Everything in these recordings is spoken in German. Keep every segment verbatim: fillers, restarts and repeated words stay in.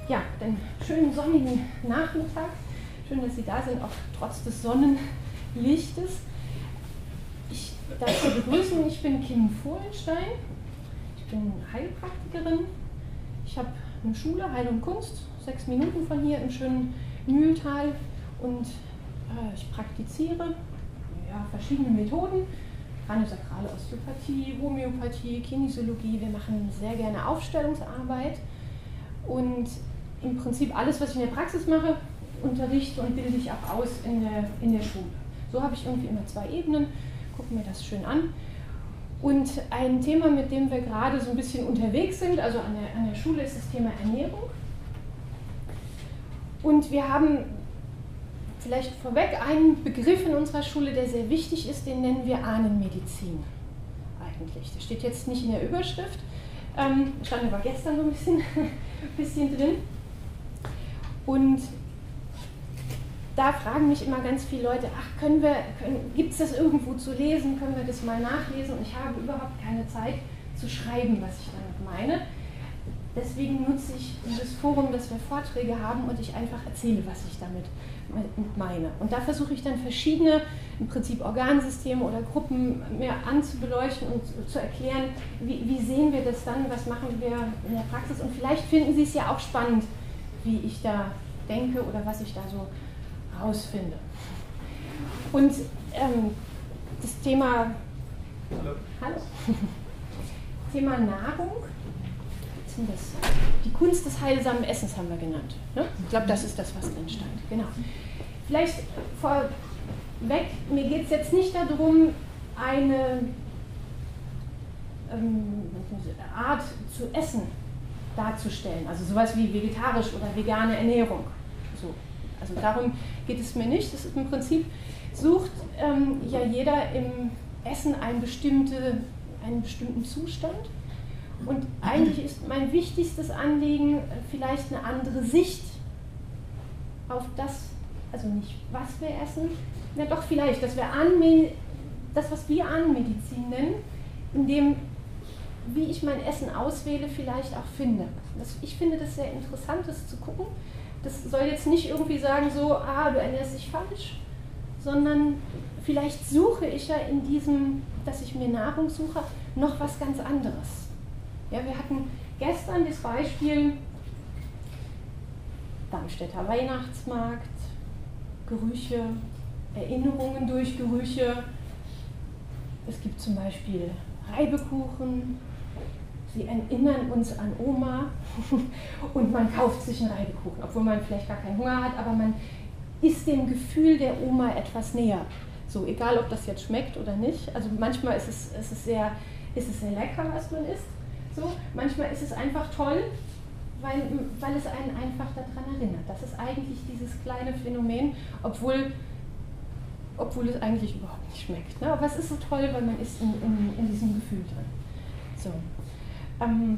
ja, den schönen sonnigen Nachmittag. Schön, dass Sie da sind, auch trotz des Sonnenlichtes. Ich darf Sie begrüßen, ich bin Kim Fohlenstein. Ich bin Heilpraktikerin. Ich habe eine Schule, Heil und Kunst, sechs Minuten von hier im schönen Mühltal. Und äh, ich praktiziere ja, verschiedene Methoden. Kraniosakrale Osteopathie, Homöopathie, Kinesiologie. Wir machen sehr gerne Aufstellungsarbeit. Und im Prinzip alles, was ich in der Praxis mache, unterrichte und bilde ich auch aus in der, in der Schule. So habe ich irgendwie immer zwei Ebenen, gucke mir das schön an. Und ein Thema, mit dem wir gerade so ein bisschen unterwegs sind, also an der, an der Schule, ist das Thema Ernährung. Und wir haben vielleicht vorweg einen Begriff in unserer Schule, der sehr wichtig ist, den nennen wir Ahnenmedizin eigentlich. Das steht jetzt nicht in der Überschrift, ähm, stand aber gestern so ein bisschen, bisschen drin. Und da fragen mich immer ganz viele Leute, ach, können wir, gibt es das irgendwo zu lesen, können wir das mal nachlesen? Und ich habe überhaupt keine Zeit zu schreiben, was ich damit meine. Deswegen nutze ich das Forum, dass wir Vorträge haben und ich einfach erzähle, was ich damit meine. Und da versuche ich dann verschiedene, im Prinzip Organsysteme oder Gruppen mehr anzubeleuchten und zu erklären, wie, wie sehen wir das dann, was machen wir in der Praxis. Und vielleicht finden Sie es ja auch spannend, wie ich da denke oder was ich da so rausfinde. Und ähm, das Thema, Hallo. Hallo. Thema Nahrung, das, die Kunst des heilsamen Essens haben wir genannt. Ne? Ich glaube, das ist das, was drin stand. Genau. Vielleicht vorweg, mir geht es jetzt nicht darum, eine ähm, Art zu essen darzustellen, also sowas wie vegetarisch oder vegane Ernährung. So. Also darum geht es mir nicht. Das ist im Prinzip, sucht ähm, ja jeder im Essen einen, bestimmte, einen bestimmten Zustand. Und eigentlich ist mein wichtigstes Anliegen vielleicht eine andere Sicht auf das, also nicht was wir essen, ja doch vielleicht, dass wir Ahnenme- das, was wir Ahnenmedizin nennen, indem, wie ich mein Essen auswähle, vielleicht auch finde. Das, ich finde das sehr interessant, das zu gucken. Das soll jetzt nicht irgendwie sagen, so, ah, du ernährst dich falsch, sondern vielleicht suche ich ja in diesem, dass ich mir Nahrung suche, noch was ganz anderes. Ja, wir hatten gestern das Beispiel Darmstädter Weihnachtsmarkt, Gerüche, Erinnerungen durch Gerüche. Es gibt zum Beispiel Reibekuchen, sie erinnern uns an Oma und man kauft sich einen Reibekuchen, obwohl man vielleicht gar keinen Hunger hat, aber man ist dem Gefühl der Oma etwas näher. So, egal ob das jetzt schmeckt oder nicht. Also manchmal ist es, ist es, sehr, ist es sehr lecker, was man isst. So, manchmal ist es einfach toll, weil, weil es einen einfach daran erinnert. Das ist eigentlich dieses kleine Phänomen, obwohl, obwohl es eigentlich überhaupt nicht schmeckt. Ne? Aber es ist so toll, weil man ist in, in, in diesem Gefühl drin. So. Ähm,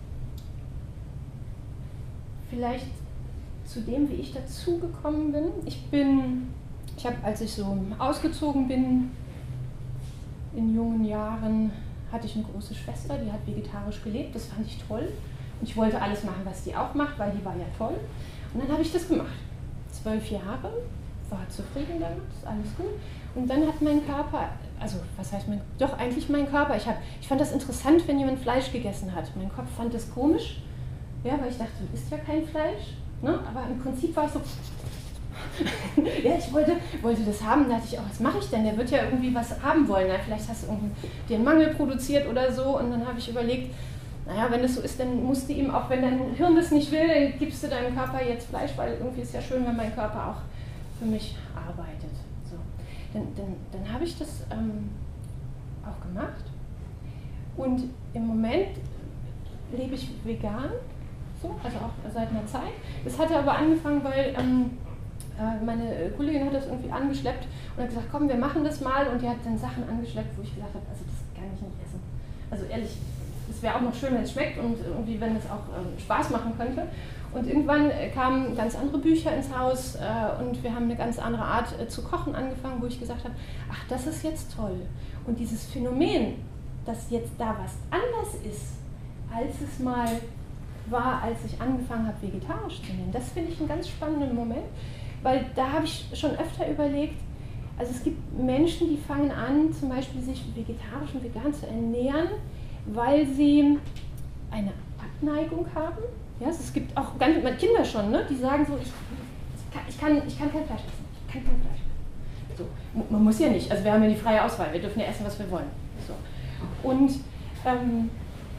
vielleicht zu dem, wie ich dazugekommen bin. Ich bin, ich habe, als ich so ausgezogen bin, in jungen Jahren, hatte ich eine große Schwester, die hat vegetarisch gelebt, das fand ich toll. Und ich wollte alles machen, was die auch macht, weil die war ja toll. Und dann habe ich das gemacht. Zwölf Jahre, war zufrieden damit, alles gut. Und dann hat mein Körper, also was heißt mein, doch eigentlich mein Körper, ich, hab, ich fand das interessant, wenn jemand Fleisch gegessen hat. Mein Kopf fand das komisch, ja, weil ich dachte, du isst ja kein Fleisch. Ne? Aber im Prinzip war ich so, ja, ich wollte, wollte das haben, da dachte ich, oh, was mache ich denn? Der wird ja irgendwie was haben wollen. Na, vielleicht hast du dir einen Mangel produziert oder so. Und dann habe ich überlegt, naja, wenn das so ist, dann musst du ihm, auch wenn dein Hirn das nicht will, dann gibst du deinem Körper jetzt Fleisch, weil irgendwie ist ja schön, wenn mein Körper auch für mich arbeitet. So. Dann, dann, dann habe ich das ähm, auch gemacht. Und im Moment lebe ich vegan, so, also auch seit einer Zeit. Das hatte aber angefangen, weil ähm, meine Kollegin hat das irgendwie angeschleppt und hat gesagt, komm, wir machen das mal. Und die hat dann Sachen angeschleppt, wo ich gesagt habe, also das kann ich nicht essen. Also ehrlich, es wäre auch noch schön, wenn es schmeckt und irgendwie, wenn es auch ähm, Spaß machen könnte. Und irgendwann äh, kamen ganz andere Bücher ins Haus äh, und wir haben eine ganz andere Art äh, zu kochen angefangen, wo ich gesagt habe, ach, das ist jetzt toll. Und dieses Phänomen, dass jetzt da was anders ist, als es mal war, als ich angefangen habe, vegetarisch zu nehmen. Das finde ich einen ganz spannenden Moment, weil da habe ich schon öfter überlegt, also es gibt Menschen, die fangen an, zum Beispiel sich vegetarisch und vegan zu ernähren, weil sie eine Abneigung haben. Ja, also es gibt auch ganz, Kinder schon, ne, die sagen so, ich, ich, kann, ich, kann, ich kann kein Fleisch essen, ich kann kein Fleisch essen. So, man muss ja nicht, also wir haben ja die freie Auswahl, wir dürfen ja essen, was wir wollen. So. Und ähm,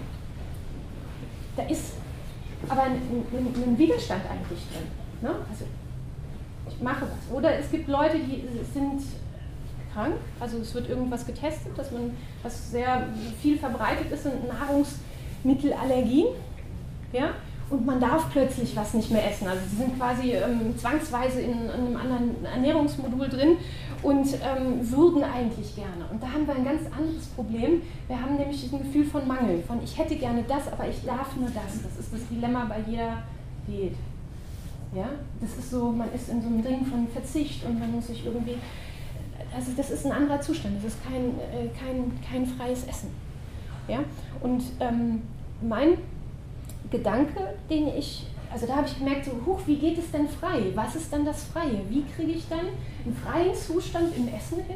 da ist aber ein, ein, ein Widerstand eigentlich drin. Ne? Also ich mache was. Oder es gibt Leute, die sind krank, also es wird irgendwas getestet, dass man, was sehr viel verbreitet ist, sind Nahrungsmittelallergien. Ja? Und man darf plötzlich was nicht mehr essen. Also sie sind quasi ähm, zwangsweise in, in einem anderen Ernährungsmodul drin und ähm, würden eigentlich gerne. Und da haben wir ein ganz anderes Problem. Wir haben nämlich ein Gefühl von Mangel, von ich hätte gerne das, aber ich darf nur das. Das ist das Dilemma bei jeder Diät. Ja? Das ist so, man ist in so einem Ding von Verzicht und man muss sich irgendwie, also das ist ein anderer Zustand, das ist kein, äh, kein, kein freies Essen. Ja? Und ähm, mein Gedanke, den ich, also da habe ich gemerkt, so, huch, wie geht es denn frei? Was ist dann das Freie? Wie kriege ich dann einen freien Zustand im Essen hin?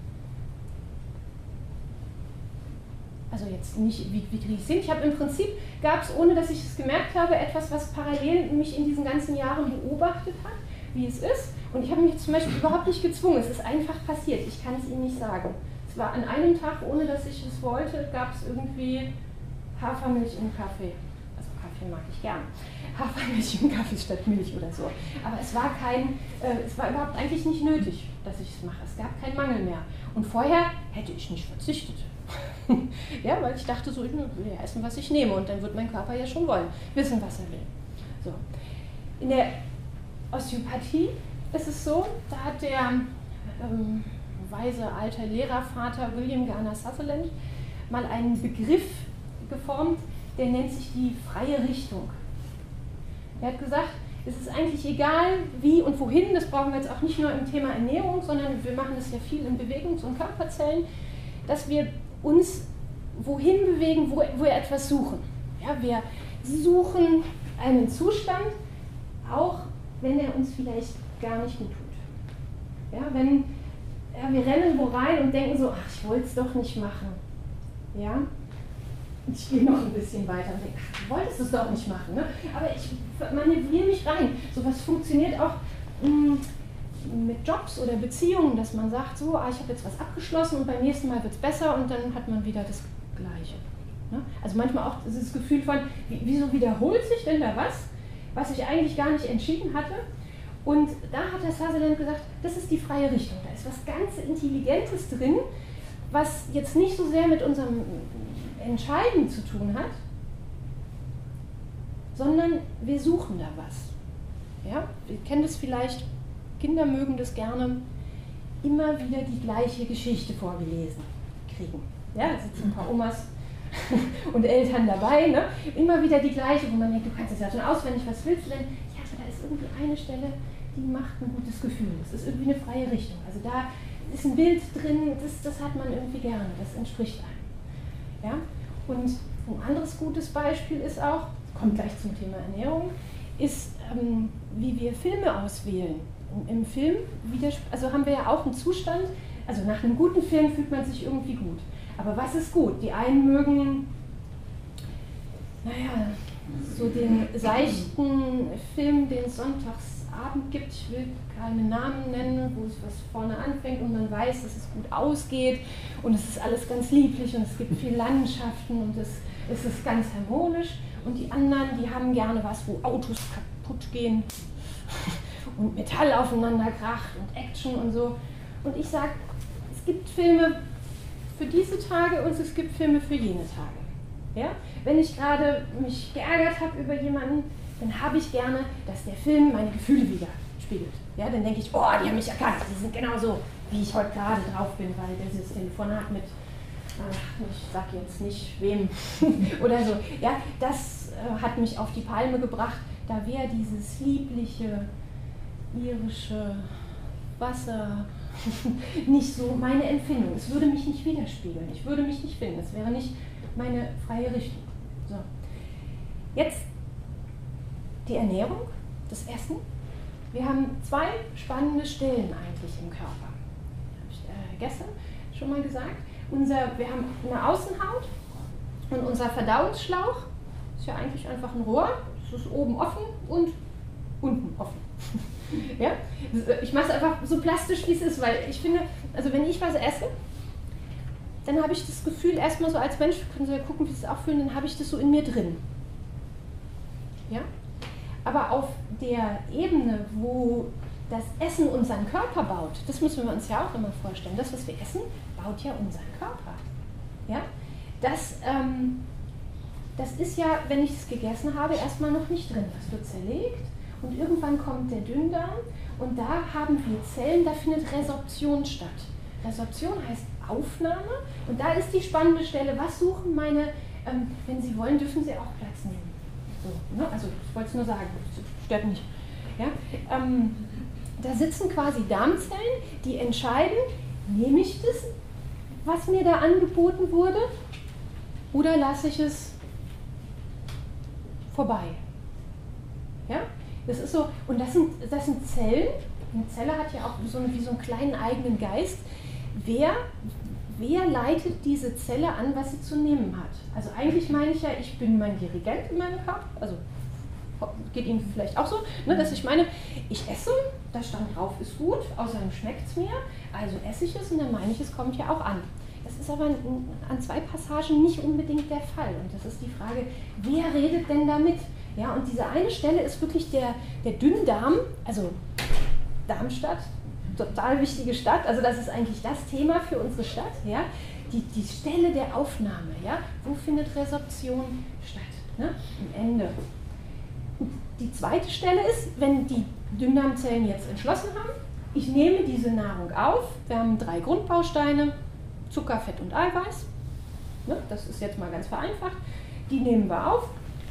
Also jetzt nicht, wie, wie kriege ich es hin? Ich habe im Prinzip, gab es, ohne dass ich es gemerkt habe, etwas, was parallel mich in diesen ganzen Jahren beobachtet hat, wie es ist. Und ich habe mich zum Beispiel überhaupt nicht gezwungen, es ist einfach passiert, ich kann es Ihnen nicht sagen. Es war an einem Tag, ohne dass ich es wollte, gab es irgendwie Hafermilch im Kaffee. Kaffee mag ich gern. Hafermilch im Kaffee statt Milch oder so. Aber es war kein, äh, es war überhaupt eigentlich nicht nötig, dass ich es mache. Es gab keinen Mangel mehr. Und vorher hätte ich nicht verzichtet. Ja, weil ich dachte so, ich will ja essen, was ich nehme. Und dann wird mein Körper ja schon wollen, wissen, was er will. So. In der Osteopathie ist es so, da hat der ähm, weise alte Lehrervater William Garner Sutherland mal einen Begriff geformt, der nennt sich die freie Richtung. Er hat gesagt, es ist eigentlich egal, wie und wohin, das brauchen wir jetzt auch nicht nur im Thema Ernährung, sondern wir machen das ja viel in Bewegungs- und Körperzellen, dass wir uns wohin bewegen, wo, wo wir etwas suchen. Ja, wir suchen einen Zustand, auch wenn er uns vielleicht gar nicht gut tut. Ja, wenn ja, wir rennen wo rein und denken so, ach, ich wollte es doch nicht machen. Ja? Ich gehe noch ein bisschen weiter und denke, ach, du wolltest es doch nicht machen, ne? Aber ich manövriere mich rein. So was funktioniert auch mh, mit Jobs oder Beziehungen, dass man sagt, so, ah, ich habe jetzt was abgeschlossen und beim nächsten Mal wird es besser und dann hat man wieder das Gleiche. Ne? Also manchmal auch dieses Gefühl von, wieso wiederholt sich denn da was, was ich eigentlich gar nicht entschieden hatte? Und da hat der Sutherland gesagt, das ist die freie Richtung. Da ist was ganz Intelligentes drin, was jetzt nicht so sehr mit unserem Entscheiden zu tun hat, sondern wir suchen da was. Ja? Wir kennen das vielleicht, Kinder mögen das gerne, immer wieder die gleiche Geschichte vorgelesen kriegen. Ja, da sitzen ein paar Omas und Eltern dabei, ne? Immer wieder die gleiche, wo man denkt, du kannst es ja schon auswendig, was willst du denn? Ja, aber da ist irgendwie eine Stelle, die macht ein gutes Gefühl. Das ist irgendwie eine freie Richtung. Also da ist ein Bild drin, das, das hat man irgendwie gerne, das entspricht einem. Ja? Und ein anderes gutes Beispiel ist auch, kommt gleich zum Thema Ernährung, ist, ähm, wie wir Filme auswählen. Im, im Film, also haben wir ja auch einen Zustand, also nach einem guten Film fühlt man sich irgendwie gut. Aber was ist gut? Die einen mögen, naja, so den seichten Film, den es Sonntagsabend gibt, ich will keine Namen nennen, wo es was vorne anfängt und man weiß, dass es gut ausgeht und es ist alles ganz lieblich und es gibt viele Landschaften und es, es ist ganz harmonisch. Und die anderen, die haben gerne was, wo Autos kaputt gehen und Metall aufeinander kracht und Action und so. Und ich sage, es gibt Filme für diese Tage und es gibt Filme für jene Tage. Ja? Wenn ich gerade mich geärgert habe über jemanden, dann habe ich gerne, dass der Film meine Gefühle wieder spiegelt. Ja? Dann denke ich, oh, die haben mich erkannt, die sind genauso, wie ich heute gerade drauf bin, weil dieses Telefonat mit, ach, ich sage jetzt nicht wem oder so. Ja? Das äh, hat mich auf die Palme gebracht. Da wäre dieses liebliche, irische Wasser nicht so meine Empfindung. Es würde mich nicht widerspiegeln. Ich würde mich nicht finden. Es wäre nicht meine freie Richtung. So. Jetzt die Ernährung, das Essen. Wir haben zwei spannende Stellen eigentlich im Körper. Habe ich äh, gestern schon mal gesagt. Unser, wir haben eine Außenhaut und unser Verdauungsschlauch ist ja eigentlich einfach ein Rohr. Es ist oben offen und unten offen. Ja? Ich mache es einfach so plastisch, wie es ist, weil ich finde, also wenn ich was esse, dann habe ich das Gefühl, erstmal so als Mensch, können Sie ja gucken, wie Sie es auch fühlen, dann habe ich das so in mir drin. Ja? Aber auf der Ebene, wo das Essen unseren Körper baut, das müssen wir uns ja auch immer vorstellen. Das, was wir essen, baut ja unseren Körper. Ja? Das, ähm, das ist ja, wenn ich es gegessen habe, erstmal noch nicht drin. Das wird zerlegt und irgendwann kommt der Dünndarm und da haben wir Zellen, da findet Resorption statt. Resorption heißt Aufnahme und da ist die spannende Stelle, was suchen meine, ähm, wenn Sie wollen, dürfen Sie auch Platz nehmen. So, ne? Also ich wollte es nur sagen, stört nicht. Ja? Ähm, da sitzen quasi Darmzellen, die entscheiden, nehme ich das, was mir da angeboten wurde, oder lasse ich es vorbei. Ja? Das ist so, und das sind, das sind Zellen, eine Zelle hat ja auch so, wie so einen kleinen eigenen Geist. Wer, wer leitet diese Zelle an, was sie zu nehmen hat? Also eigentlich meine ich ja, ich bin mein Dirigent in meinem Körper, also geht Ihnen vielleicht auch so, ne, dass ich meine, ich esse, da stand drauf, ist gut, außerdem schmeckt es mir, also esse ich es und dann meine ich, es kommt ja auch an. Das ist aber an zwei Passagen nicht unbedingt der Fall und das ist die Frage, wer redet denn damit? Ja, und diese eine Stelle ist wirklich der, der Dünndarm, also Darmstadt, total wichtige Stadt, also das ist eigentlich das Thema für unsere Stadt, ja, die, die Stelle der Aufnahme, ja, wo findet Resorption statt, ne, am Ende. Und die zweite Stelle ist, wenn die Dünndarmzellen jetzt entschlossen haben, ich nehme diese Nahrung auf, wir haben drei Grundbausteine, Zucker, Fett und Eiweiß, ne, das ist jetzt mal ganz vereinfacht, die nehmen wir auf.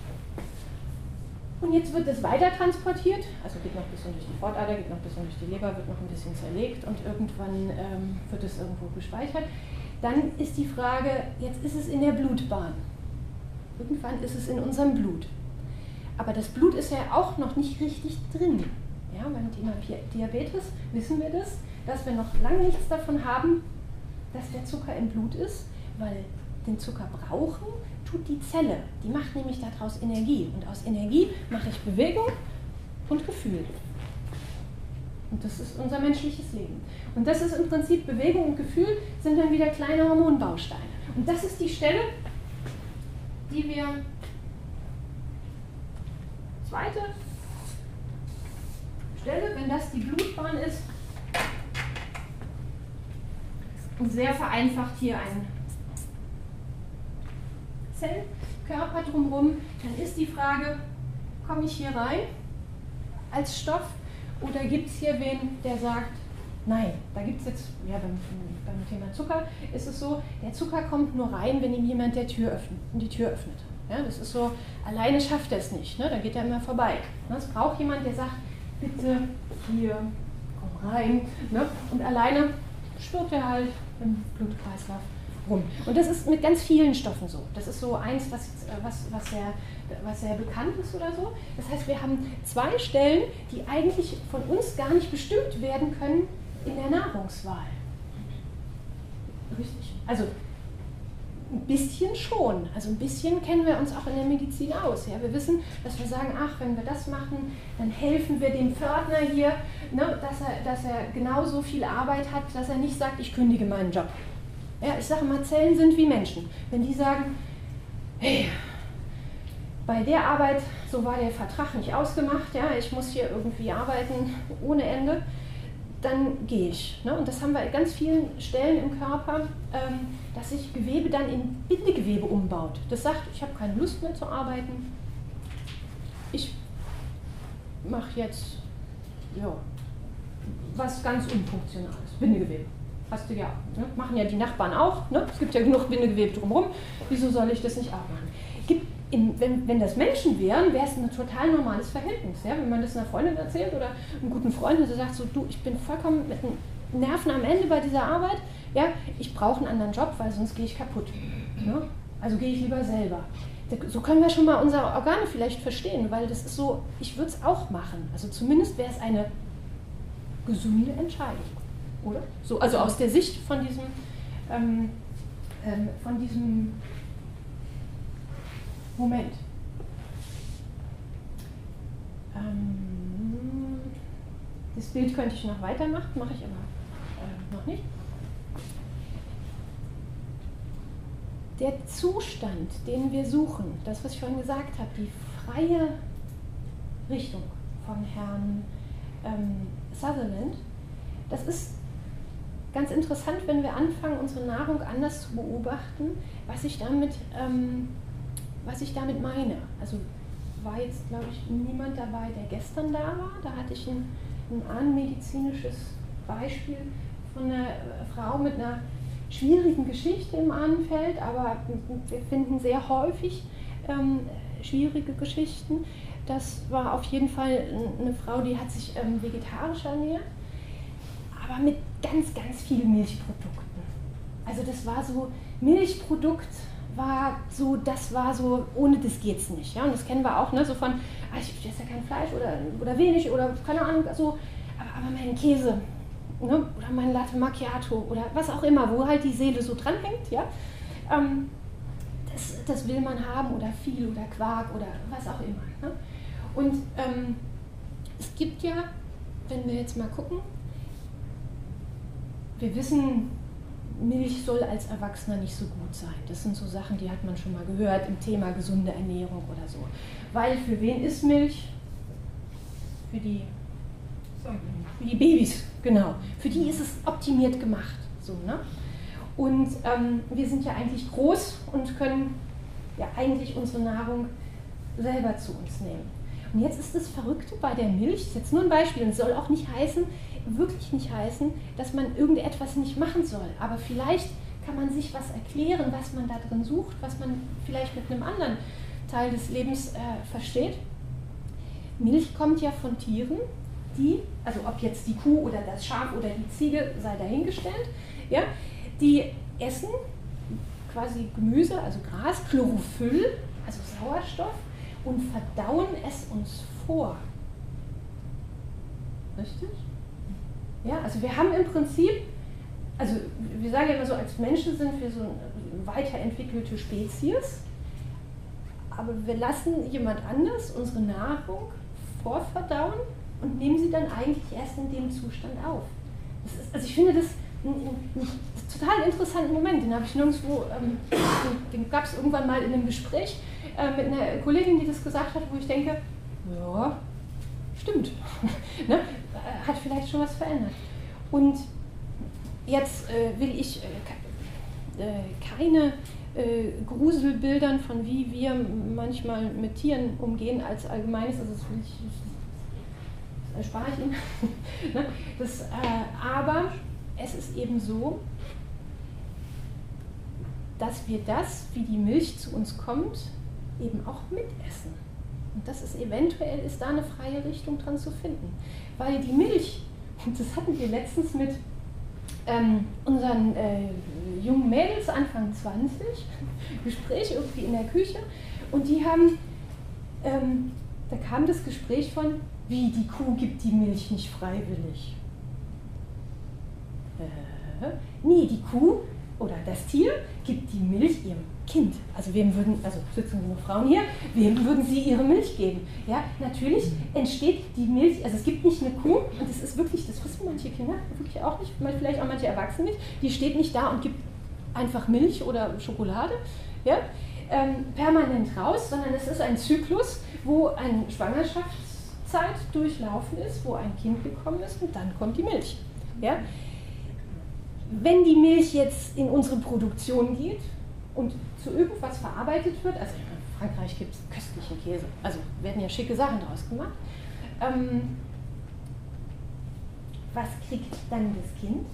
Und jetzt wird es weiter transportiert, also geht noch ein bisschen durch die Fortader, geht noch ein bisschen durch die Leber, wird noch ein bisschen zerlegt und irgendwann ähm, wird es irgendwo gespeichert. Dann ist die Frage, jetzt ist es in der Blutbahn. Irgendwann ist es in unserem Blut. Aber das Blut ist ja auch noch nicht richtig drin. Ja, beim Thema Diabetes wissen wir das, dass wir noch lange nichts davon haben, dass der Zucker im Blut ist, weil den Zucker brauchen tut die Zelle. Die macht nämlich daraus Energie. Und aus Energie mache ich Bewegung und Gefühl. Und das ist unser menschliches Leben. Und das ist im Prinzip Bewegung und Gefühl sind dann wieder kleine Hormonbausteine. Und das ist die Stelle, die wir, zweite Stelle, wenn das die Blutbahn ist, und sehr vereinfacht hier ein Zellkörper drumherum, dann ist die Frage, komme ich hier rein als Stoff oder gibt es hier wen, der sagt, nein, da gibt es jetzt, ja beim, beim Thema Zucker ist es so, der Zucker kommt nur rein, wenn ihm jemand der Tür öffnet, die Tür öffnet. Ja, das ist so, alleine schafft er es nicht, ne? Da geht er immer vorbei. Es braucht jemand, der sagt, bitte hier, komm rein, ne? Und alleine schwirrt er halt im Blutkreislauf rum. Und das ist mit ganz vielen Stoffen so. Das ist so eins, was, was, was, sehr, was sehr bekannt ist oder so. Das heißt, wir haben zwei Stellen, die eigentlich von uns gar nicht bestimmt werden können in der Nahrungswahl. Richtig. Also ein bisschen schon. Also ein bisschen kennen wir uns auch in der Medizin aus. Ja? Wir wissen, dass wir sagen, ach, wenn wir das machen, dann helfen wir dem Pförtner hier, ne, dass er, dass er genauso viel Arbeit hat, dass er nicht sagt, ich kündige meinen Job. Ja, ich sage mal, Zellen sind wie Menschen. Wenn die sagen, hey, bei der Arbeit, so war der Vertrag nicht ausgemacht, ja, ich muss hier irgendwie arbeiten ohne Ende, dann gehe ich. Ne? Und das haben wir an ganz vielen Stellen im Körper, ähm, dass sich Gewebe dann in Bindegewebe umbaut. Das sagt, ich habe keine Lust mehr zu arbeiten, ich mache jetzt ja, was ganz Unfunktionales, Bindegewebe. Hast du ja, ne? Machen ja die Nachbarn auch, ne? Es gibt ja genug Bindegewebe drumherum, wieso soll ich das nicht auch machen? Gibt in, wenn, wenn das Menschen wären, wäre es ein total normales Verhältnis. Ja? Wenn man das einer Freundin erzählt oder einem guten Freund, der sagt so, du, ich bin vollkommen mit den Nerven am Ende bei dieser Arbeit, ja? Ich brauche einen anderen Job, weil sonst gehe ich kaputt. Ne? Also gehe ich lieber selber. so können wir schon mal unsere Organe vielleicht verstehen, weil das ist so, ich würde es auch machen. Also zumindest wäre es eine gesunde Entscheidung, oder? So, also aus der Sicht von diesem, ähm, ähm, von diesem Moment. Ähm, das Bild könnte ich noch weitermachen, mache ich aber äh, noch nicht. Der Zustand, den wir suchen, das, was ich vorhin gesagt habe, die freie Richtung von Herrn ähm, Sutherland, das ist ganz interessant, wenn wir anfangen, unsere Nahrung anders zu beobachten, was ich damit, ähm, was ich damit meine. Also war jetzt, glaube ich, niemand dabei, der gestern da war. Da hatte ich ein, ein ahnenmedizinisches Beispiel von einer Frau mit einer schwierigen Geschichte im Ahnenfeld, aber wir finden sehr häufig ähm, schwierige Geschichten. Das war auf jeden Fall eine Frau, die hat sich ähm, vegetarisch ernährt, aber mit ganz, ganz vielen Milchprodukten. Also das war so, Milchprodukt war so, das war so, ohne das geht's nicht. Ja? Und das kennen wir auch, ne? So von, ah, ich esse ja kein Fleisch oder, oder wenig oder keine Ahnung, so, aber, aber meinen Käse, ne? Oder mein Latte Macchiato oder was auch immer, wo halt die Seele so dranhängt, ja? Ähm, das, das will man haben oder viel oder Quark oder was auch immer. Ne? Und ähm, es gibt ja, wenn wir jetzt mal gucken, wir wissen, Milch soll als Erwachsener nicht so gut sein. Das sind so Sachen, die hat man schon mal gehört im Thema gesunde Ernährung oder so. Weil für wen ist Milch? Für die, für die Babys, genau. Für die ist es optimiert gemacht. So, ne? Und ähm, wir sind ja eigentlich groß und können ja eigentlich unsere Nahrung selber zu uns nehmen. Und jetzt ist das Verrückte bei der Milch, das ist jetzt nur ein Beispiel und es soll auch nicht heißen, wirklich nicht heißen, dass man irgendetwas nicht machen soll. Aber vielleicht kann man sich was erklären, was man da drin sucht, was man vielleicht mit einem anderen Teil des Lebens äh, versteht. Milch kommt ja von Tieren, die, also ob jetzt die Kuh oder das Schaf oder die Ziege, sei dahingestellt, ja, die essen quasi Gemüse, also Gras, Chlorophyll, also Sauerstoff, und verdauen es uns vor. Richtig? Ja, also wir haben im Prinzip, also wir sagen ja immer so, als Menschen sind wir so eine weiterentwickelte Spezies, aber wir lassen jemand anders unsere Nahrung vorverdauen und nehmen sie dann eigentlich erst in dem Zustand auf. Das ist, also ich finde das einen, einen total interessanten Moment, den habe ich nirgendwo, ähm, den gab es irgendwann mal in einem Gespräch äh, mit einer Kollegin, die das gesagt hat, wo ich denke, ja, stimmt, ne? Hat vielleicht schon was verändert. Und jetzt äh, will ich äh, äh, keine äh, Gruselbildern von wie wir manchmal mit Tieren umgehen als Allgemeines, also das will ich, das erspare ich Ihnen. Ne? Das, äh, aber es ist eben so, dass wir das, wie die Milch zu uns kommt, eben auch mitessen. Und das ist eventuell, ist da eine freie Richtung dran zu finden. Weil die Milch, und das hatten wir letztens mit ähm, unseren äh, jungen Mädels, Anfang zwanzig, Gespräch irgendwie in der Küche, und die haben, ähm, da kam das Gespräch von, wie, die Kuh gibt die Milch nicht freiwillig. Äh, nee, die Kuh oder das Tier gibt die Milch ihrem Kind. Also wem würden, also sitzen genug Frauen hier, wem würden sie ihre Milch geben? Ja, natürlich entsteht die Milch, also es gibt nicht eine Kuh, und das ist wirklich, das wissen manche Kinder wirklich auch nicht, vielleicht auch manche Erwachsene nicht, die steht nicht da und gibt einfach Milch oder Schokolade, ja, ähm, permanent raus, sondern es ist ein Zyklus, wo eine Schwangerschaftszeit durchlaufen ist, wo ein Kind gekommen ist und dann kommt die Milch. Ja. Wenn die Milch jetzt in unsere Produktion geht und zu irgendwas verarbeitet wird, also in Frankreich gibt es köstlichen Käse, also werden ja schicke Sachen draus gemacht, ähm, was kriegt dann das Kind?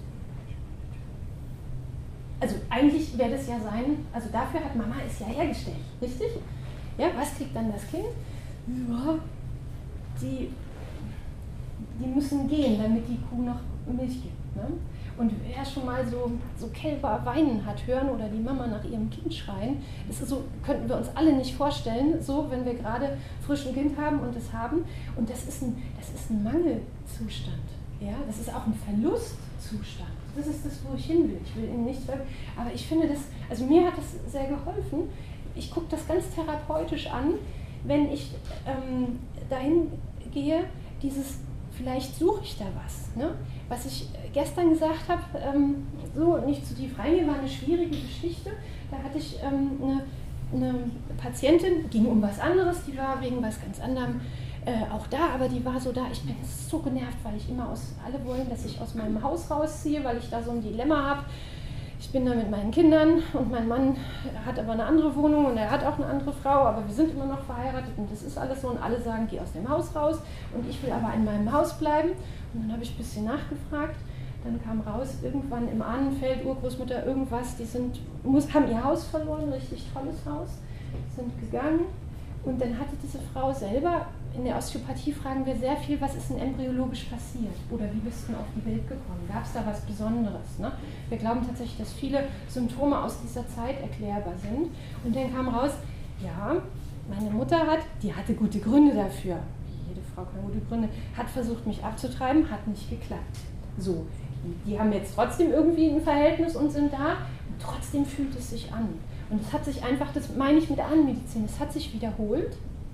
Also eigentlich wäre das ja sein, also dafür hat Mama es ja hergestellt, richtig? Ja, was kriegt dann das Kind? Ja, die, die müssen gehen, damit die Kuh noch Milch gibt. Ne? Und wer schon mal so, so Kälber weinen hat hören oder die Mama nach ihrem Kind schreien, das ist so, könnten wir uns alle nicht vorstellen, so wenn wir gerade frisch ein Kind haben und es haben. Und das ist ein, das ist ein Mangelzustand. Ja? Das ist auch ein Verlustzustand. Das ist das, wo ich hin will. Ich will Ihnen nicht sagen, aber ich finde das, also mir hat das sehr geholfen. Ich gucke das ganz therapeutisch an, wenn ich ähm, dahin gehe, dieses, vielleicht suche ich da was. Ne? Was ich gestern gesagt habe, ähm, so nicht zu tief reingehen, war eine schwierige Geschichte. Da hatte ich ähm, eine, eine Patientin, ging um was anderes, die war wegen was ganz anderem äh, auch da, aber die war so da, ich bin so genervt, weil ich immer aus, alle wollen, dass ich aus meinem Haus rausziehe, weil ich da so ein Dilemma habe. Ich bin da mit meinen Kindern und mein Mann hat aber eine andere Wohnung und er hat auch eine andere Frau, aber wir sind immer noch verheiratet und das ist alles so und alle sagen, geh aus dem Haus raus und ich will aber in meinem Haus bleiben. Und dann habe ich ein bisschen nachgefragt, dann kam raus, irgendwann im Ahnenfeld, Urgroßmutter, irgendwas, die sind, muss, haben ihr Haus verloren, ein richtig tolles Haus, sind gegangen und dann hatte diese Frau selber, in der Osteopathie fragen wir sehr viel, was ist denn embryologisch passiert oder wie bist du denn auf die Welt gekommen, gab es da was Besonderes? Ne? Wir glauben tatsächlich, dass viele Symptome aus dieser Zeit erklärbar sind und dann kam raus, ja, meine Mutter hat, die hatte gute Gründe dafür. Frau kann gute Gründe, hat versucht, mich abzutreiben, hat nicht geklappt. So, die, die haben jetzt trotzdem irgendwie ein Verhältnis und sind da, und trotzdem fühlt es sich an. Und es hat sich einfach, das meine ich mit der Ahnenmedizin, es hat sich wiederholt.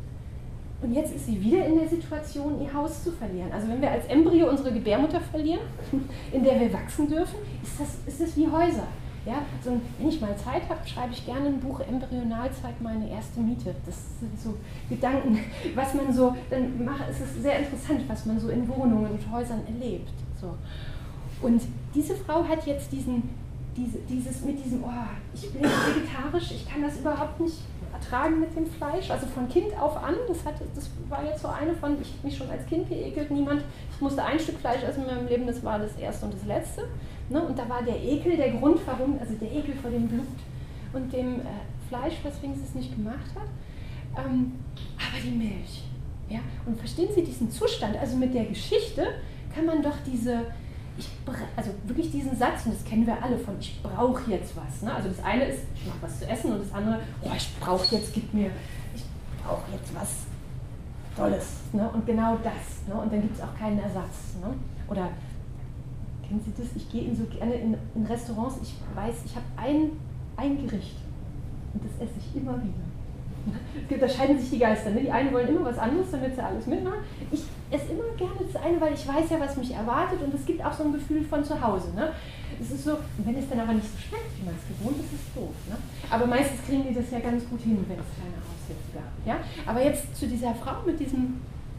Und jetzt ist sie wieder in der Situation, ihr Haus zu verlieren. Also wenn wir als Embryo unsere Gebärmutter verlieren, in der wir wachsen dürfen, ist das, ist das wie Häuser. Ja, so, wenn ich mal Zeit habe, schreibe ich gerne ein Buch Embryonalzeit, meine erste Miete. Das sind so Gedanken, was man so, dann mache, es ist sehr interessant, was man so in Wohnungen und Häusern erlebt. So. Und diese Frau hat jetzt diesen, diese, dieses mit diesem, oh, ich bin vegetarisch, ich kann das überhaupt nicht ertragen mit dem Fleisch, also von Kind auf an, das, hat, das war jetzt so eine von, ich habe mich schon als Kind geekelt, niemand, ich musste ein Stück Fleisch essen in meinem Leben, das war das erste und das letzte. Ne? Und da war der Ekel der Grund, warum, also der Ekel vor dem Blut und dem äh, Fleisch, weswegen sie es nicht gemacht hat. Ähm, aber die Milch. Ja? Und verstehen Sie diesen Zustand? Also mit der Geschichte kann man doch diese, ich, also wirklich diesen Satz, und das kennen wir alle von, ich brauche jetzt was. Ne? Also das eine ist, ich mache was zu essen und das andere, oh, ich brauche jetzt, gib mir, ich brauche jetzt was Tolles. Ne? Und genau das. Ne? Und dann gibt es auch keinen Ersatz. Ne? Oder kennen Sie das? Ich gehe in so gerne in, in Restaurants, ich weiß, ich habe ein, ein Gericht und das esse ich immer wieder. Da scheiden sich die Geister. Ne? Die einen wollen immer was anderes, damit sie alles mitmachen. Ich esse immer gerne das eine, weil ich weiß ja, was mich erwartet und es gibt auch so ein Gefühl von zu Hause. Ne? Es ist so, und wenn es dann aber nicht so schmeckt, wie man es gewohnt ist, ist es doof. Ne? Aber meistens kriegen die das ja ganz gut hin, wenn es keine Aushilfe gab. Ja? Aber jetzt zu dieser Frau mit diesem,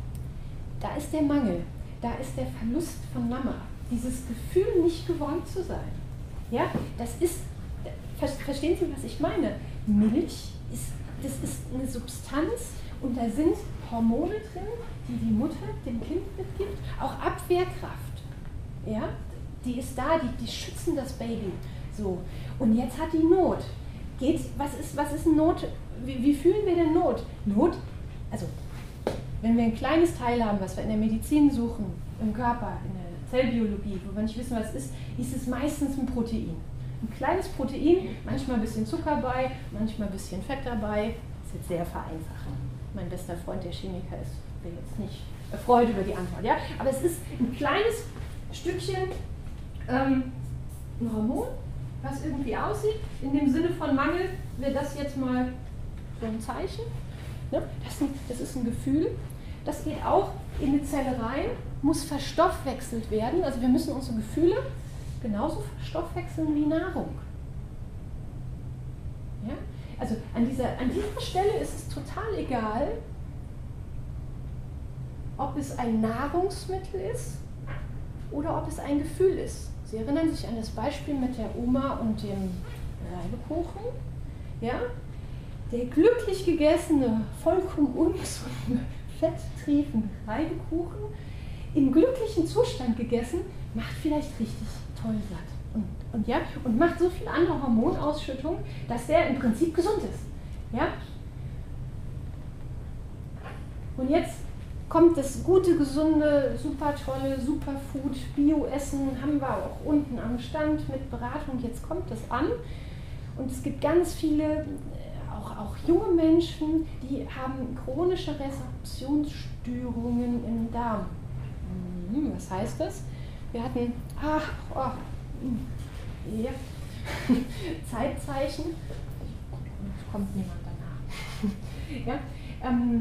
da ist der Mangel, da ist der Verlust von Mama. Dieses Gefühl, nicht gewollt zu sein. Ja, das ist, verstehen Sie, was ich meine? Milch, ist, das ist eine Substanz und da sind Hormone drin, die die Mutter dem Kind mitgibt, auch Abwehrkraft. Ja, die ist da, die, die schützen das Baby. So. Und jetzt hat die Not. Geht, was ist, was ist Not? Wie, wie fühlen wir denn Not? Not, also wenn wir ein kleines Teil haben, was wir in der Medizin suchen, im Körper, in der Zellbiologie, wo wir nicht wissen, was es ist, ist es meistens ein Protein. Ein kleines Protein, manchmal ein bisschen Zucker bei, manchmal ein bisschen Fett dabei. Das ist jetzt sehr vereinfacht. Mein bester Freund, der Chemiker ist, der jetzt nicht erfreut über die Antwort. Ja? Aber es ist ein kleines Stückchen ähm, ein Hormon, was irgendwie aussieht. In dem Sinne von Mangel wäre das jetzt mal so ein Zeichen. Ne? Das ist ein, das ist ein Gefühl. Das geht auch in die Zelle rein, muss verstoffwechselt werden. Also wir müssen unsere Gefühle genauso verstoffwechseln wie Nahrung. Ja? Also an dieser, an dieser Stelle ist es total egal, ob es ein Nahrungsmittel ist oder ob es ein Gefühl ist. Sie erinnern sich an das Beispiel mit der Oma und dem Reibekuchen. Ja? Der glücklich gegessene, vollkommen ungesunde, fetttriefende Reibekuchen, im glücklichen Zustand gegessen, macht vielleicht richtig toll satt. Und, und, ja, und macht so viel andere Hormonausschüttung, dass der im Prinzip gesund ist. Ja? Und jetzt kommt das gute, gesunde, super tolle, Superfood, Bio-Essen, haben wir auch unten am Stand mit Beratung, jetzt kommt das an. Und es gibt ganz viele, auch, auch junge Menschen, die haben chronische Resorptionsstörungen im Darm. Hm, was heißt das? Wir hatten, ach, oh, ja, Zeitzeichen, kommt niemand danach. Ja, ähm,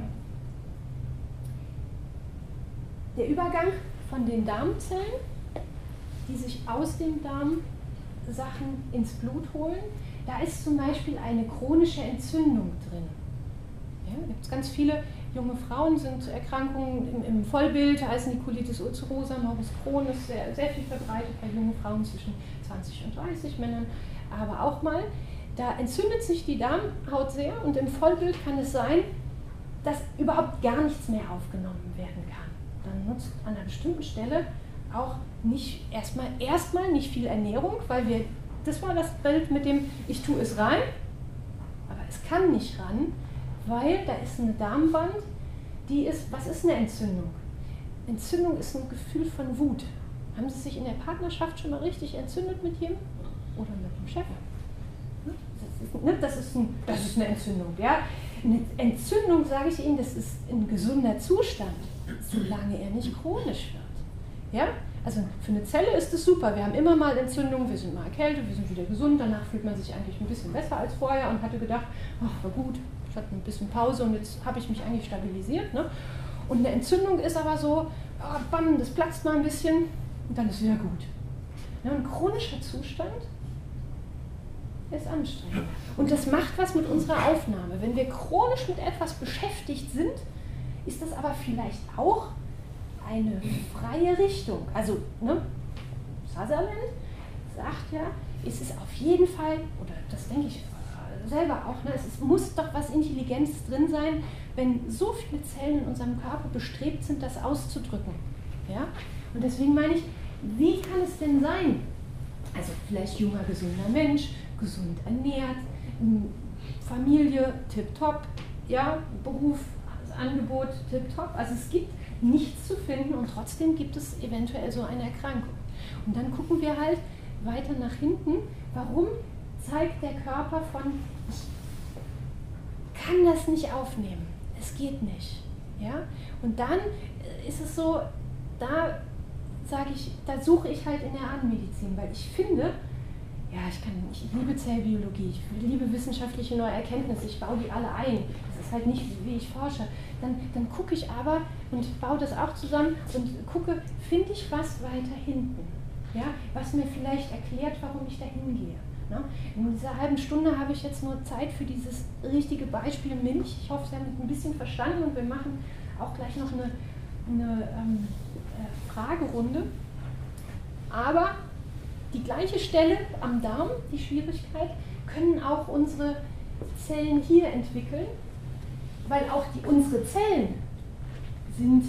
der Übergang von den Darmzellen, die sich aus dem Darm Sachen ins Blut holen, da ist zum Beispiel eine chronische Entzündung drin. Ja, da gibt es ganz viele junge Frauen, sind Erkrankungen im, im Vollbild, heißen die Colitis ulcerosa, Morbus Crohn, ist sehr, sehr viel verbreitet bei jungen Frauen zwischen zwanzig und dreißig, Männern aber auch mal. Da entzündet sich die Darmhaut sehr und im Vollbild kann es sein, dass überhaupt gar nichts mehr aufgenommen werden kann. Dann nutzt an einer bestimmten Stelle auch nicht erstmal erstmal nicht viel Ernährung, weil wir, das war das Bild mit dem, ich tue es rein, aber es kann nicht ran, weil da ist eine Darmwand, die ist, was ist eine Entzündung? Entzündung ist ein Gefühl von Wut. Haben Sie sich in der Partnerschaft schon mal richtig entzündet mit jemandem? Oder mit dem Chef? Das ist, ein, das ist eine Entzündung. Ja? Eine Entzündung, sage ich Ihnen, das ist ein gesunder Zustand, solange er nicht chronisch wird. Ja? Also für eine Zelle ist es super. Wir haben immer mal Entzündungen, wir sind mal erkältet, wir sind wieder gesund, danach fühlt man sich eigentlich ein bisschen besser als vorher und hatte gedacht, ach, war gut, ich hatte ein bisschen Pause und jetzt habe ich mich eigentlich stabilisiert. Ne? Und eine Entzündung ist aber so, oh, bam, das platzt mal ein bisschen und dann ist wieder gut. Ja, ein chronischer Zustand ist anstrengend. Und das macht was mit unserer Aufnahme. Wenn wir chronisch mit etwas beschäftigt sind, ist das aber vielleicht auch eine freie Richtung. Also, ne, Sutherland sagt ja, es ist auf jeden Fall, oder das denke ich selber auch, ne, es ist, muss doch was Intelligentes drin sein, wenn so viele Zellen in unserem Körper bestrebt sind, das auszudrücken. Ja? Und deswegen meine ich, wie kann es denn sein? Also vielleicht junger, gesunder Mensch, gesund ernährt, Familie tipptopp, ja, Beruf, Angebot tipptopp. Also es gibt nichts zu finden und trotzdem gibt es eventuell so eine Erkrankung. Und dann gucken wir halt weiter nach hinten, warum zeigt der Körper von, ich kann das nicht aufnehmen, es geht nicht. Ja? Und dann ist es so, da sage ich, da suche ich halt in der Ahnenmedizin, weil ich finde, ja, ich, kann, ich liebe Zellbiologie, ich liebe wissenschaftliche neue Erkenntnisse, ich baue die alle ein. Das ist halt nicht, wie ich forsche. Dann, dann gucke ich aber und baue das auch zusammen und gucke, finde ich was weiter hinten, ja, was mir vielleicht erklärt, warum ich da hingehe. Ne? In dieser halben Stunde habe ich jetzt nur Zeit für dieses richtige Beispiel Milch. Ich hoffe, Sie haben es ein bisschen verstanden und wir machen auch gleich noch eine, eine ähm, äh, Fragerunde. Aber die gleiche Stelle am Darm, die Schwierigkeit, können auch unsere Zellen hier entwickeln, weil auch die, unsere Zellen sind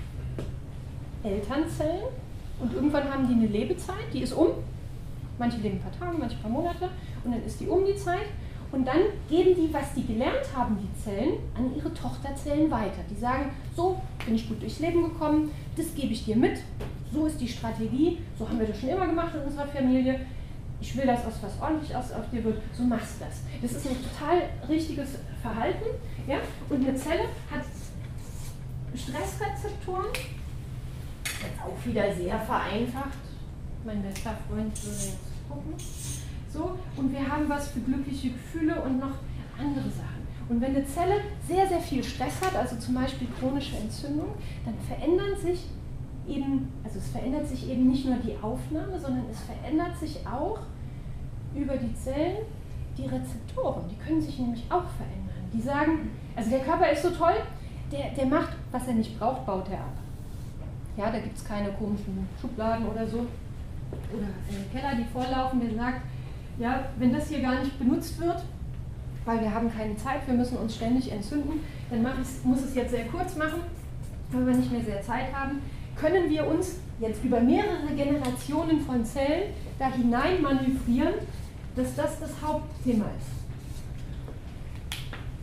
Elternzellen und irgendwann haben die eine Lebezeit, die ist um. Manche leben ein paar Tage, manche ein paar Monate und dann ist die um die Zeit und dann geben die, was die gelernt haben, die Zellen, an ihre Tochterzellen weiter. Die sagen, so bin ich gut durchs Leben gekommen, das gebe ich dir mit, so ist die Strategie, so haben wir das schon immer gemacht in unserer Familie, ich will, dass aus was ordentlich aus auf dir wird, so machst du das. Das ist ein total richtiges Verhalten, ja? Und eine Zelle hat Stressrezeptoren, jetzt auch wieder sehr vereinfacht. Mein bester Freund würde jetzt gucken. So, und wir haben was für glückliche Gefühle und noch andere Sachen. Und wenn eine Zelle sehr, sehr viel Stress hat, also zum Beispiel chronische Entzündung, dann verändern sich eben, also es verändert sich eben nicht nur die Aufnahme, sondern es verändert sich auch über die Zellen die Rezeptoren. Die können sich nämlich auch verändern. Die sagen, also der Körper ist so toll, der, der macht, was er nicht braucht, baut er ab. Ja, da gibt es keine komischen Schubladen oder so. Oder äh, Keller, die vorlaufen, der sagt, ja, wenn das hier gar nicht benutzt wird, weil wir haben keine Zeit, wir müssen uns ständig entzünden, dann mach ich, muss es jetzt sehr kurz machen, weil wir nicht mehr sehr Zeit haben, können wir uns jetzt über mehrere Generationen von Zellen da hinein manövrieren, dass das das Hauptthema ist.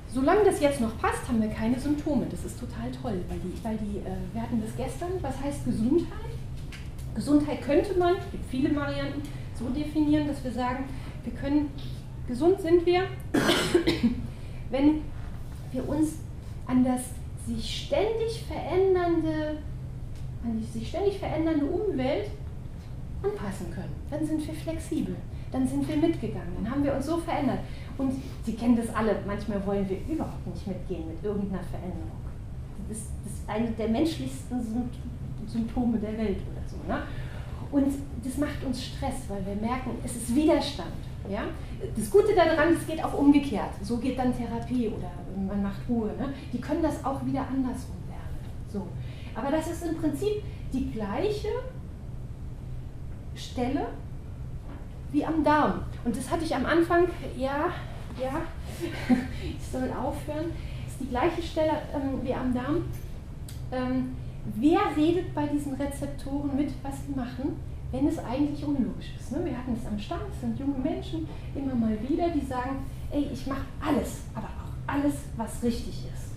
solange das jetzt noch passt, haben wir keine Symptome. Das ist total toll, weil die, weil die äh, wir hatten das gestern, was heißt Gesundheit? Gesundheit könnte man, es gibt viele Varianten, so definieren, dass wir sagen, wir können, gesund sind wir, wenn wir uns an das sich ständig verändernde, an die sich ständig verändernde Umwelt anpassen können. Dann sind wir flexibel, dann sind wir mitgegangen, dann haben wir uns so verändert. Und Sie kennen das alle, manchmal wollen wir überhaupt nicht mitgehen mit irgendeiner Veränderung. Das ist, das ist eine der menschlichsten Symptome der Welt oder so. Ne? Und das macht uns Stress, weil wir merken, es ist Widerstand. Ja? Das Gute daran, es geht auch umgekehrt. So geht dann Therapie oder man macht Ruhe. Ne? Die können das auch wieder andersrum lernen. So. Aber das ist im Prinzip die gleiche Stelle wie am Darm. Und das hatte ich am Anfang, ja, ja, ich soll aufhören, das ist die gleiche Stelle ähm, wie am Darm. Ähm, wer redet bei diesen Rezeptoren mit, was sie machen, wenn es eigentlich unlogisch ist? Ne? Wir hatten es am Stand, es sind junge Menschen, immer mal wieder, die sagen, ey, ich mache alles, aber auch alles, was richtig ist.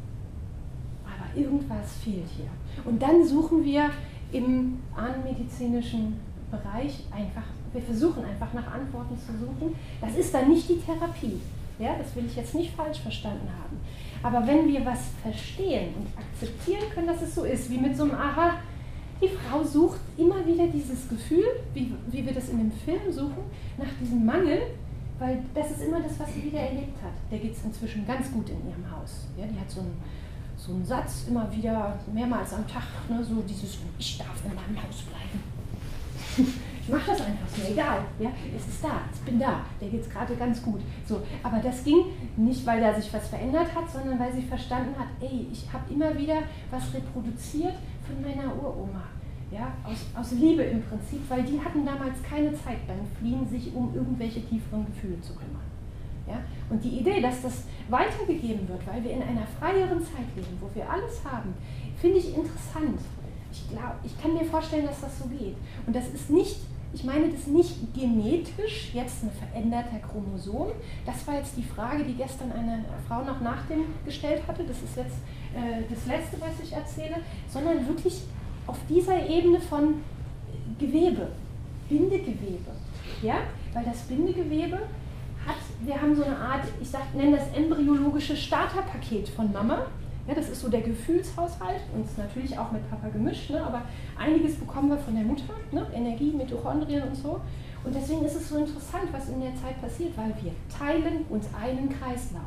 Aber irgendwas fehlt hier. Und dann suchen wir im ahnenmedizinischen Bereich einfach, wir versuchen einfach nach Antworten zu suchen. Das ist dann nicht die Therapie. Ja, das will ich jetzt nicht falsch verstanden haben. Aber wenn wir was verstehen und akzeptieren können, dass es so ist, wie mit so einem Aha, die Frau sucht immer wieder dieses Gefühl, wie, wie wir das in dem Film suchen, nach diesem Mangel, weil das ist immer das, was sie wieder erlebt hat. Der geht es inzwischen ganz gut in ihrem Haus. Ja, die hat so einen, so einen Satz immer wieder, mehrmals am Tag, ne, so dieses, ich darf in meinem Haus bleiben. Ich mache das einfach so, egal, ja, es ist da, ich bin da, der geht es gerade ganz gut. So, aber das ging nicht, weil da sich was verändert hat, sondern weil sie verstanden hat, ey, ich habe immer wieder was reproduziert von meiner Uroma. Ja, aus, aus Liebe im Prinzip, weil die hatten damals keine Zeit beim Fliehen, sich um irgendwelche tieferen Gefühle zu kümmern. Ja? Und die Idee, dass das weitergegeben wird, weil wir in einer freieren Zeit leben, wo wir alles haben, finde ich interessant. Ich glaube, ich kann mir vorstellen, dass das so geht. Und das ist nicht, ich meine das nicht genetisch, jetzt ein veränderter Chromosom. Das war jetzt die Frage, die gestern eine Frau noch nach dem gestellt hatte. Das ist jetzt äh, das Letzte, was ich erzähle. Sondern wirklich auf dieser Ebene von Gewebe, Bindegewebe. Ja? Weil das Bindegewebe hat, wir haben so eine Art, ich sag, nenne das embryologische Starterpaket von Mama. Ja, das ist so der Gefühlshaushalt und ist natürlich auch mit Papa gemischt, ne? Aber einiges bekommen wir von der Mutter, ne? Energie, Mitochondrien und so. Und deswegen ist es so interessant, was in der Zeit passiert, weil wir teilen uns einen Kreislauf.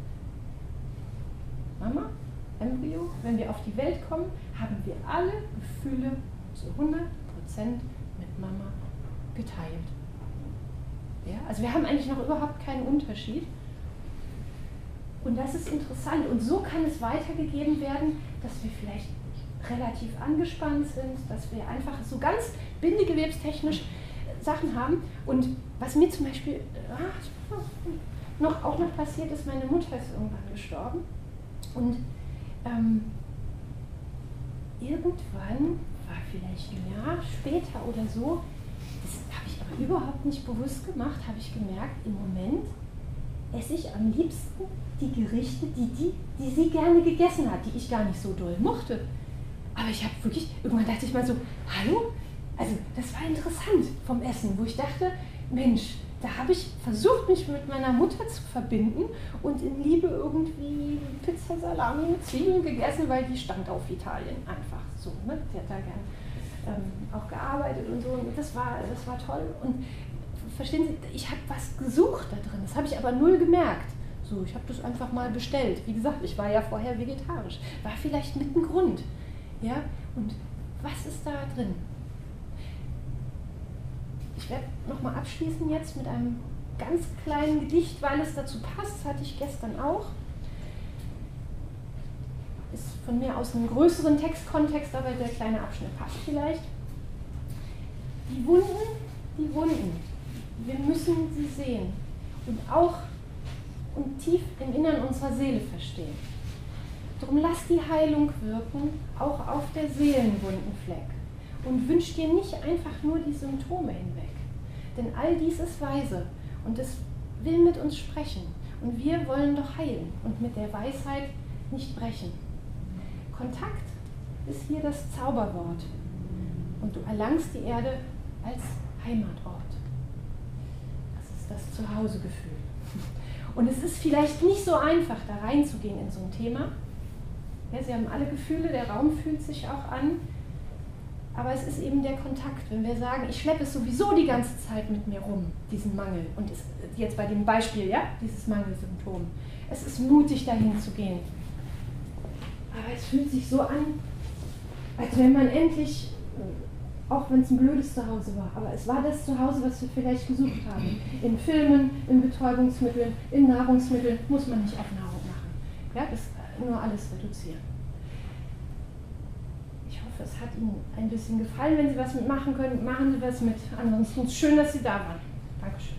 Mama, Embryo, wenn wir auf die Welt kommen, haben wir alle Gefühle zu hundert Prozent mit Mama geteilt. Ja? Also wir haben eigentlich noch überhaupt keinen Unterschied. Und das ist interessant. Und so kann es weitergegeben werden, dass wir vielleicht relativ angespannt sind, dass wir einfach so ganz bindegewebstechnisch Sachen haben. Und was mir zum Beispiel ah, noch, auch noch passiert ist, meine Mutter ist irgendwann gestorben. Und ähm, irgendwann, war vielleicht ein Jahr später oder so, das habe ich aber überhaupt nicht bewusst gemacht, habe ich gemerkt, im Moment esse ich am liebsten die Gerichte, die, die, die sie gerne gegessen hat, die ich gar nicht so doll mochte. Aber ich habe wirklich, irgendwann dachte ich mal so, hallo? Also das war interessant vom Essen, wo ich dachte, Mensch, da habe ich versucht, mich mit meiner Mutter zu verbinden und in Liebe irgendwie Pizza, Salami mit Zwiebeln gegessen, weil die stand auf Italien einfach so. Ne? Die hat da gern ähm, auch gearbeitet und so. Und das war, das war toll. Und verstehen Sie, ich habe was gesucht da drin, das habe ich aber null gemerkt. So, ich habe das einfach mal bestellt. Wie gesagt, ich war ja vorher vegetarisch. War vielleicht mit einem Grund. Ja? Und was ist da drin? Ich werde nochmal abschließen jetzt mit einem ganz kleinen Gedicht, weil es dazu passt. Das hatte ich gestern auch. Ist von mir aus einem größeren Textkontext, aber der kleine Abschnitt passt vielleicht. Die Wunden, die Wunden. Wir müssen sie sehen und auch und tief im Innern unserer Seele verstehen. Drum lass die Heilung wirken, auch auf der Seelenwundenfleck, und wünsch dir nicht einfach nur die Symptome hinweg. Denn all dies ist weise und es will mit uns sprechen Und wir wollen doch heilen und mit der Weisheit nicht brechen. Kontakt ist hier das Zauberwort. Und du erlangst die Erde als Heimatort. Das ist das Zuhausegefühl. Und es ist vielleicht nicht so einfach, da reinzugehen in so ein Thema. Ja, Sie haben alle Gefühle, der Raum fühlt sich auch an. Aber es ist eben der Kontakt, wenn wir sagen, ich schleppe es sowieso die ganze Zeit mit mir rum, diesen Mangel. Und es, jetzt bei dem Beispiel, ja, dieses Mangelsymptom. Es ist mutig, dahin zu gehen. Aber es fühlt sich so an, als wenn man endlich, auch wenn es ein blödes Zuhause war, aber es war das Zuhause, was wir vielleicht gesucht haben. In Filmen, in Betäubungsmitteln, in Nahrungsmitteln muss man nicht auf Nahrung machen. Ja, das nur alles reduzieren. Ich hoffe, es hat Ihnen ein bisschen gefallen. Wenn Sie was mitmachen können, machen Sie was mit. Ansonsten ist es schön, dass Sie da waren. Dankeschön.